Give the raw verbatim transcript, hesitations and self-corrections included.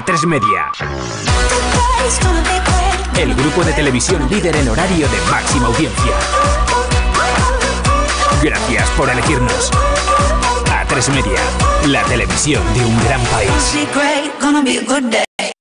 A tres Media. El grupo de televisión líder en horario de máxima audiencia. Gracias por elegirnos. A tres Media, la televisión de un gran país.